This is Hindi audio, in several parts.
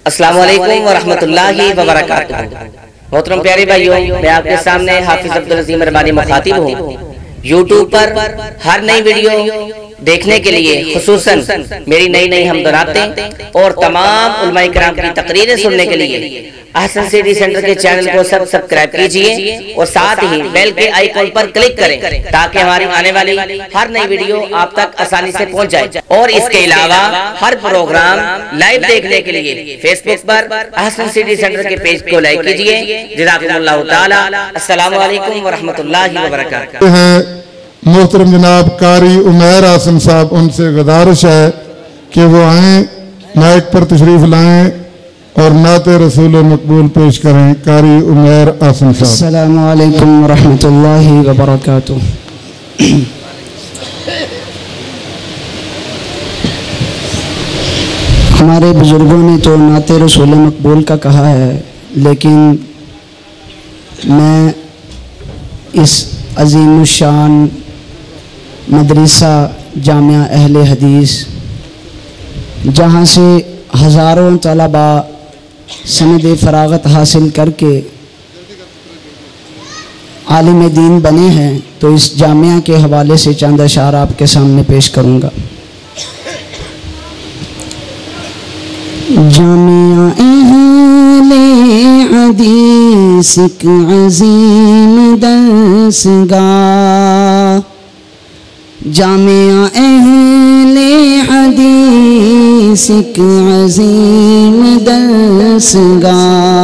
अस्सलामु अलैकुम व रहमतुल्लाहि व बरकातुहू। मोहतरम प्यारे भाइयों, मैं आपके सामने हाफिज अब्दुल अजीम रबानी मुखातिब हूँ। यूट्यूब पर हर नई वीडियो देखने के लिए खुसूसन मेरी नई हमदरातें और तमाम उलमाए किराम की तकरीरें सुनने के लिए अहसन सिटी सेंटर के चैनल को सब्सक्राइब कीजिए और साथ ही बेल के आइकॉन पर क्लिक करें ताकि हमारी आने वाली हर नई वीडियो आप तक आसानी से पहुंच जाए। और इसके अलावा हर प्रोग्राम लाइव देखने के लिए फेसबुक पर अहसन सिटी सेंटर के पेज को लाइक कीजिए। जज़ाकुमुल्लाहु ताला। अस्सलामु अलैकुम व रहमतुल्लाहि व बरकातुहू। मोहतरम जनाब कारी उमैर आसिम साहब, उनसे गुजारिश है कि वो आए, माइक पर तशरीफ लाएं और नाते रसूल मकबूल पेश करें। कारी उमैर आसिम साहब। अस्सलामु अलैकुम व रहमतुल्लाहि व बरकातुहू। हमारे बुजुर्गों ने तो नाते रसूल मकबूल का कहा है, लेकिन मैं इस अज़ीमुश्शान मदरसा जामिया अहले हदीस, जहाँ से हज़ारों तलबा सनद फ़रागत हासिल करके आलिम दीन बने हैं, तो इस जामिया के हवाले से चंद अशार आपके सामने पेश करूँगा। जामिया अहले हदीस एक अज़ीम दरसगाह, जामिया अहले हदीस एक अज़ीम दरसगाह।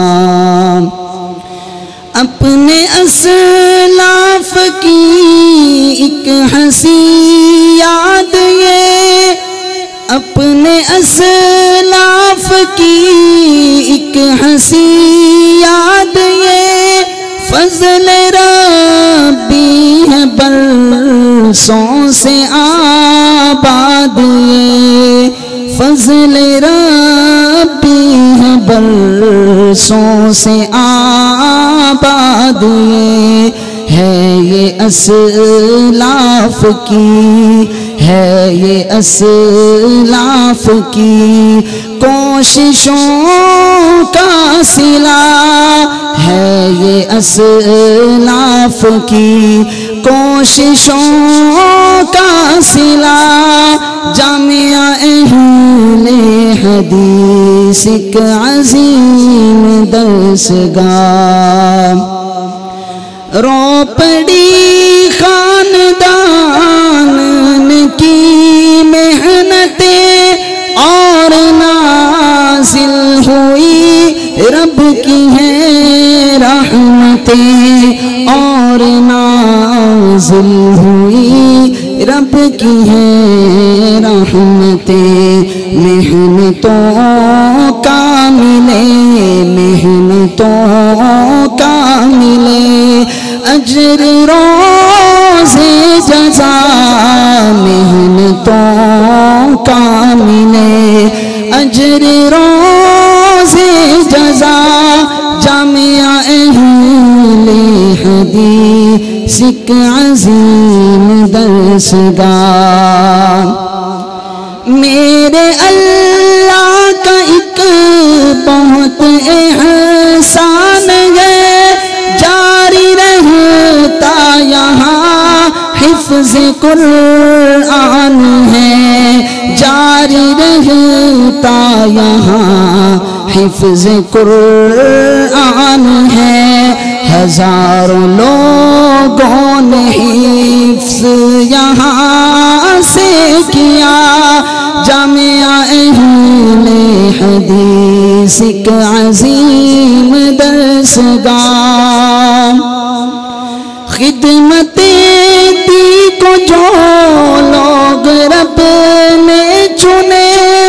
अपने असलाफ की एक हंसी याद ये, अपने असलाफ की एक हंसी याद ये, फज़ल रब्बी है बरसों से आबाद ये, फज़ल रब्बी है बरसों से आबाद ये। है ये असलाफ की, है ये असलाफ की कोशिशों का सिला, है ये असलाफ की कोशिशों का सिला। जामिया अहले हदीस एक अज़ीम दरसगाह। रो पड़ी खानदान की मेहनतें और नाज़िल हुई रब की है रहमतें, और नाज़िल हुई रब की है रहमतें। मेहनतों का मिले, मेहनतों का मिले अजर रोज़े जज़ा, मेहनतों का मिले अजर रोज़े जज़ा। जामिया अहले हदीस एक अज़ीम दरसगाह। मेरे अल्लाह का एक बहुत एहसान है, जारी रहता यहाँ हिफ्ज़ कुरान है, जारी रहता यहाँ हिफ्ज़ कुरान है। हज़ारों लोगों ने हिफ्ज़ यहाँ से किया, जामिया अहले हदीस एक अज़ीम दरसगाह। खिदमतें दी को जो लोग रब ने चुने,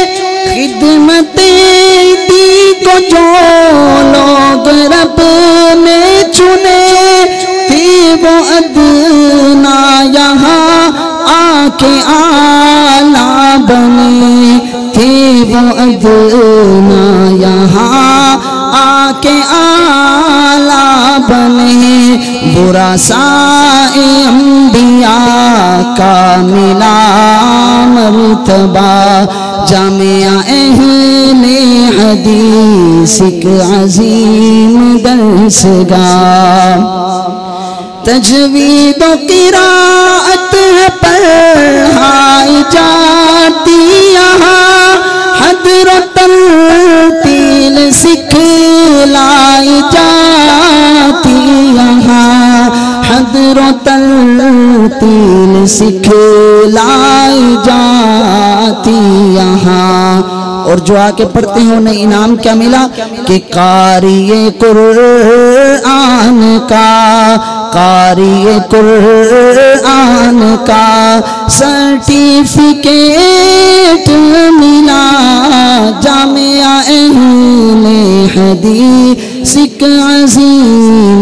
खिदमतें दी को जो लोग रब ने चुने, थे वो अदना यहाँ आके आला बने, थे वो अदना यहाँ आके आला बने। बुरा साए अंबिया का मिला मर्तबा, जामिया अहले हदीस एक अजीम दर्सगाह। तजवीद क़िराअत पढ़ाई जाती यहाँ, हज़रतुल तील सिखलाई जाती यहाँ, हज़रतुल तील सिखलाई जाती यहाँ। और जो आके पढ़ते हैं उन्हें इनाम क्या मिला कि क़ारी कुरान का, क़ारी कुरान का सर्टिफिकेट मिला। जामिया अहले हदीस एक अज़ीम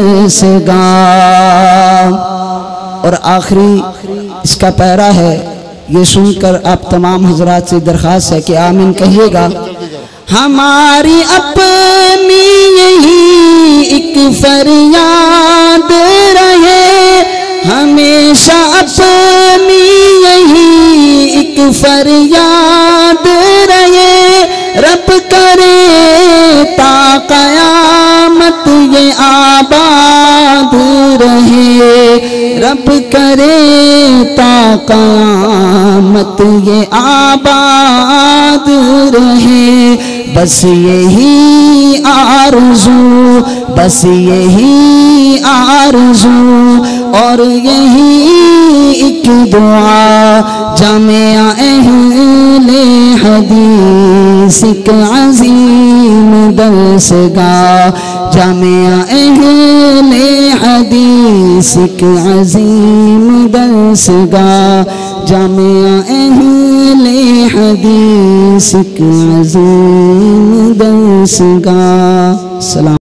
दर्सगाह। और आखिरी इसका पैरा है, ये सुनकर आप तमाम हजरात से दरख्वास्त है कि आमीन कहिएगा। हमारी अपनी यही एक फरियाद रहे, हमेशा अपनी यही एक फरियाद रहे। रब करे ता क़यामत ये आबाद रहे, रब करे ता क़यामत ये आबाद रहे। बस यही आरज़ू, बस यही आरज़ू और यही एक दुआ। जामिया अहले हदीस एक अज़ीम दर्सगाह, जामिया अहले हदीस एक अज़ीम दर्सगाह, जामिया अहले हदीस एक अज़ीम दर्सगाह। सलाम।